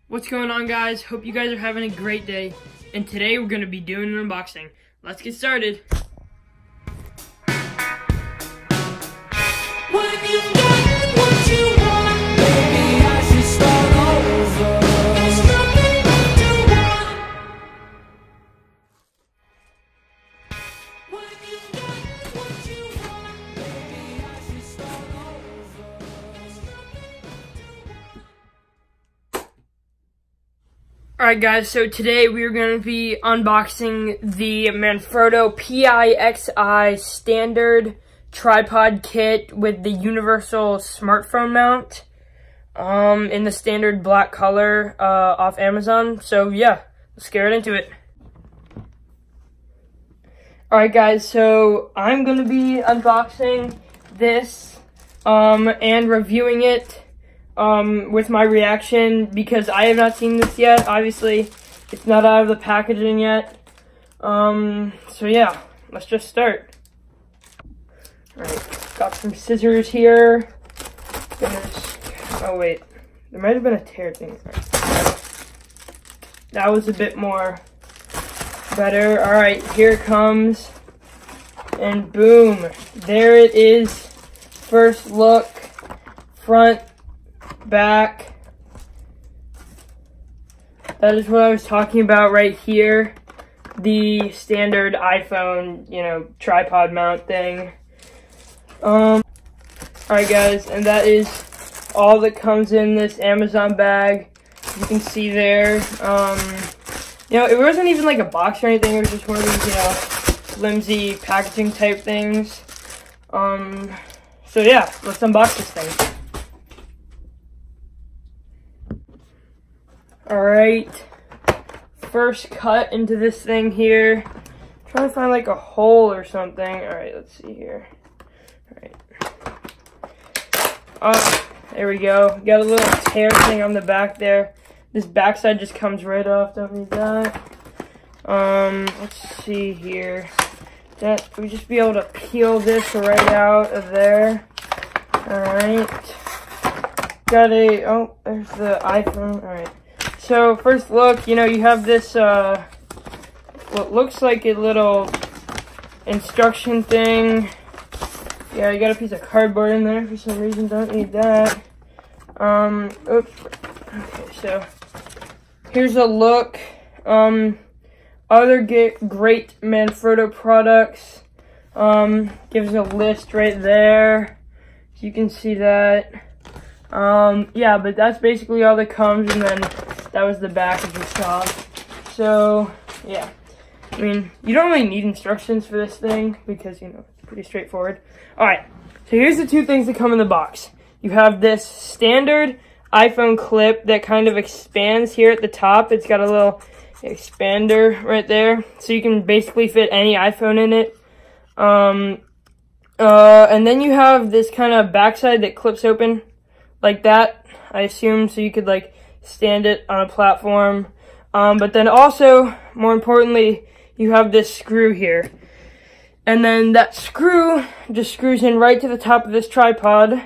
What's going on, guys? Hope you guys are having a great day. And today we're going to be doing an unboxing. Let's get started. Alright guys, so today we are going to be unboxing the Manfrotto PIXI standard tripod kit with the universal smartphone mount in the standard black color off Amazon. So yeah, let's get right into it. Alright guys, so I'm going to be unboxing this and reviewing it with my reaction, because I have not seen this yet. Obviously, it's not out of the packaging yet. So yeah, let's just start. Alright, got some scissors here. Oh wait, there might have been a tear thing. That was a bit more better. Alright, here it comes. And boom, there it is. First look, front, back. That is what I was talking about right here. The standard iPhone, tripod mount thing. Alright guys, and that is all that comes in this Amazon bag. You can see there. It wasn't even like a box or anything. It was just one of these, flimsy packaging type things. So yeah, let's unbox this thing. Alright, first cut into this thing here. Trying to find like a hole or something. Alright, let's see here. Alright. Oh, there we go. Got a little tear thing on the back there. This backside just comes right off, don't need that. Let's see here. We just be able to peel this right out of there. Alright. Got oh, there's the iPhone. Alright. So, first look, you have this, what looks like a little instruction thing. Yeah, you got a piece of cardboard in there for some reason, don't need that. Oops. Okay, so, here's a look. Other great Manfrotto products. Gives a list right there. So you can see that. Yeah, but that's basically all that comes, and then that was the back of the saw. So, yeah. I mean, you don't really need instructions for this thing because, it's pretty straightforward. Alright, so here's the two things that come in the box. You have this standard iPhone clip that kind of expands here at the top. It's got a little expander right there. So you can basically fit any iPhone in it. And then you have this kind of backside that clips open like that, I assume, so you could, stand it on a platform. But then also, more importantly, you have this screw here. And then that screw just screws in right to the top of this tripod,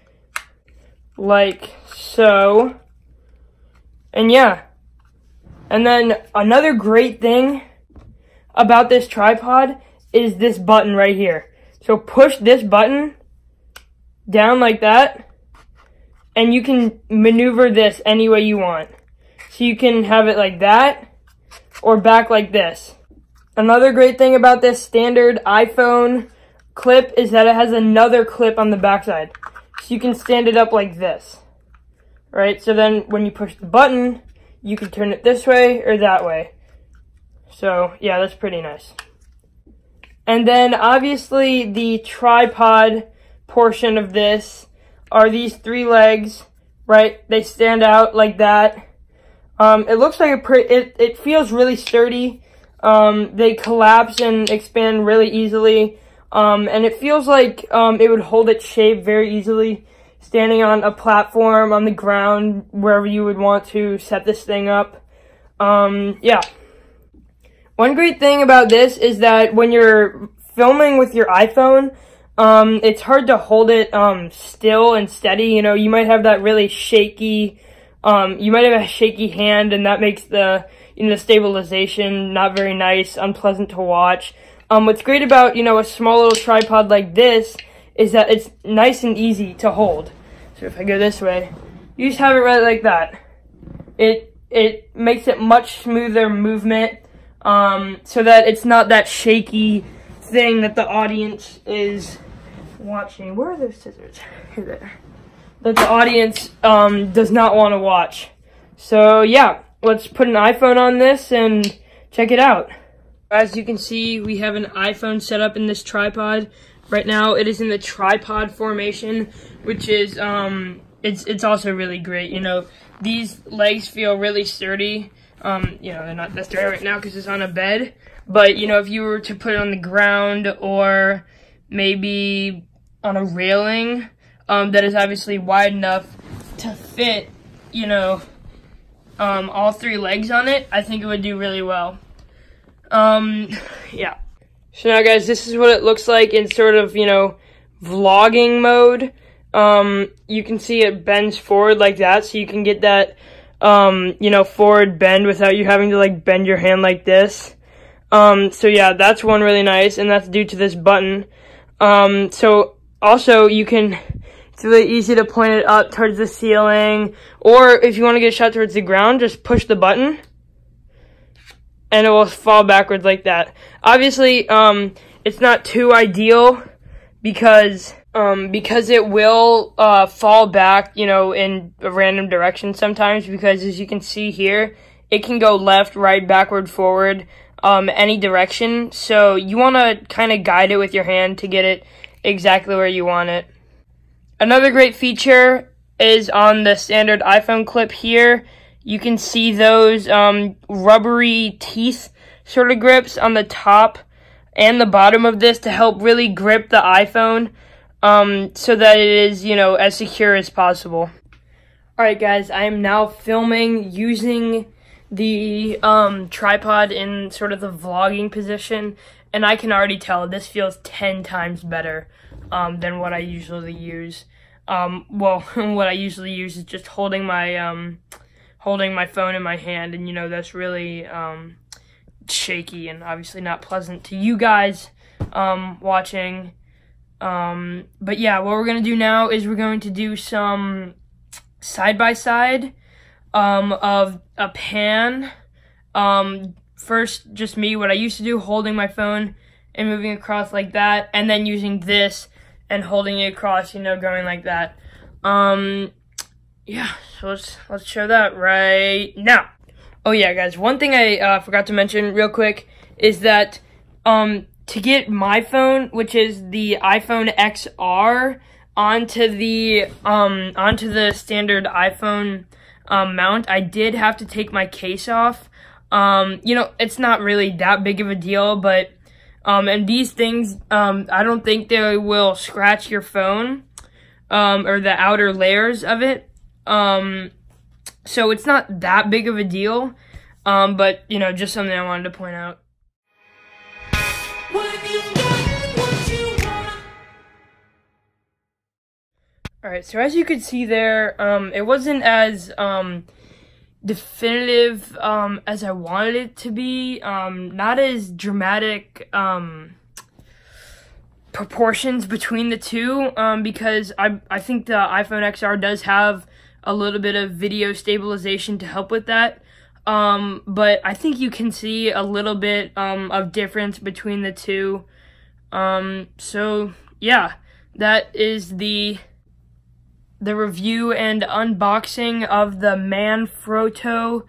like so. And yeah. And then another great thing about this tripod is this button right here. So push this button down like that, and you can maneuver this any way you want. So you can have it like that, or back like this. Another great thing about this standard iPhone clip is that it has another clip on the backside. So you can stand it up like this. Right? So then when you push the button, you can turn it this way or that way. So yeah, that's pretty nice. And then obviously the tripod portion of this are these three legs, right? They stand out like that. It looks like it feels really sturdy. They collapse and expand really easily. And it feels like it would hold its shape very easily standing on a platform, on the ground, wherever you would want to set this thing up. Yeah. One great thing about this is that when you're filming with your iPhone, it's hard to hold it still and steady. You might have that really shaky you might have a shaky hand, and that makes the, the stabilization not very nice, unpleasant to watch. What's great about, a small little tripod like this is that it's nice and easy to hold. So if I go this way, you just have it right like that. It makes it much smoother movement, so that it's not that shaky thing that the audience is watching. Where are those scissors? Here they are. That the audience does not want to watch. So yeah, let's put an iPhone on this and check it out. As you can see, we have an iPhone set up in this tripod. Right now, it is in the tripod formation, which is, it's also really great. These legs feel really sturdy. They're not that sturdy right now because it's on a bed. But, if you were to put it on the ground or maybe on a railing, that is obviously wide enough to fit, all three legs on it, I think it would do really well. Yeah. So now guys, this is what it looks like in sort of, vlogging mode. You can see it bends forward like that, so you can get that, forward bend without you having to, like, bend your hand like this. So yeah, that's one really nice, and that's due to this button. So also, it's really easy to point it up towards the ceiling, or if you want to get a shot towards the ground, just push the button, and it will fall backwards like that. Obviously, it's not too ideal because it will fall back, in a random direction sometimes, because as you can see here, it can go left, right, backward, forward, any direction. So you want to kind of guide it with your hand to get it exactly where you want it. Another great feature is on the standard iPhone clip here. You can see those rubbery teeth sort of grips on the top and the bottom of this to help really grip the iPhone, so that it is, as secure as possible. Alright guys, I am now filming using the tripod in sort of the vlogging position, and I can already tell this feels 10 times better than what I usually use. What I usually use is just holding my phone in my hand, and that's really shaky and obviously not pleasant to you guys watching. But yeah, what we're gonna do now is we're going to do some side-by-side of a pan. First, just me, what I used to do, holding my phone and moving across like that, and then using this and holding it across, going like that. Yeah, so let's show that right now. Oh yeah, guys, one thing I forgot to mention real quick is that to get my phone, which is the iPhone XR, onto the standard iPhone mount, I did have to take my case off. It's not really that big of a deal, but and these things, I don't think they will scratch your phone, or the outer layers of it. So it's not that big of a deal, but, just something I wanted to point out. Alright, so as you could see there, it wasn't as, definitive, as I wanted it to be, not as dramatic, proportions between the two, because I think the iPhone XR does have a little bit of video stabilization to help with that, but I think you can see a little bit, of difference between the two. So yeah, that is the review and unboxing of the Manfrotto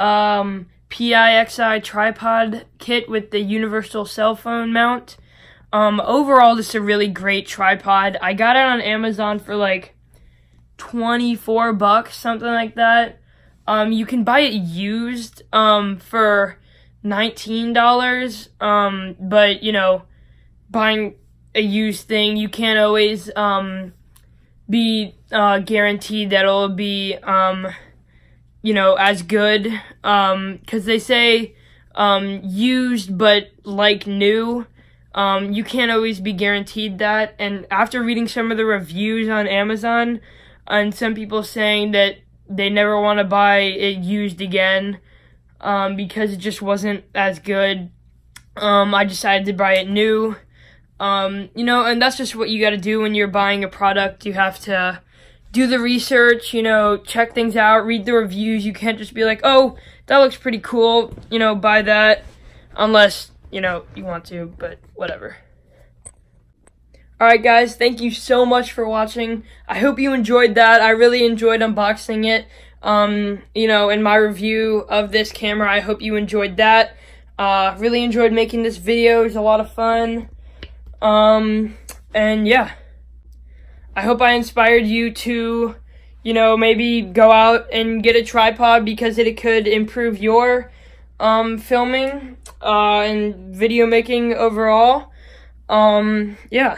PIXI tripod kit with the universal cell phone mount. Overall, this is a really great tripod. I got it on Amazon for like 24 bucks, something like that. You can buy it used for $19, but buying a used thing, you can't always be guaranteed that it'll be as good, because they say used but like new. You can't always be guaranteed that, and after reading some of the reviews on Amazon, and some people saying that they never want to buy it used again because it just wasn't as good. I decided to buy it new. You know, and that's just what you got to do when you're buying a product. You have to do the research, you know, check things out, read the reviews. You can't just be like, oh, that looks pretty cool, you know, buy that, unless, you know, you want to, but whatever. Alright guys, thank you so much for watching. I hope you enjoyed that. I really enjoyed unboxing it. You know, in my review of this camera, I hope you enjoyed that. Really enjoyed making this video. It was a lot of fun. And yeah, I hope I inspired you to, you know, maybe go out and get a tripod because it could improve your filming and video making overall. Yeah.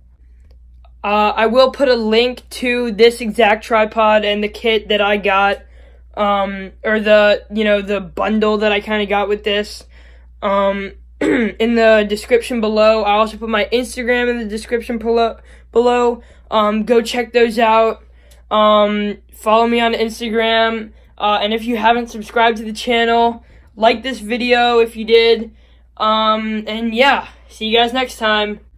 I will put a link to this exact tripod and the kit that I got, or the, you know, the bundle that I kind of got with this, in the description below. I'll also put my Instagram in the description below. Go check those out. Follow me on Instagram. And if you haven't subscribed to the channel, like this video if you did. And yeah, see you guys next time.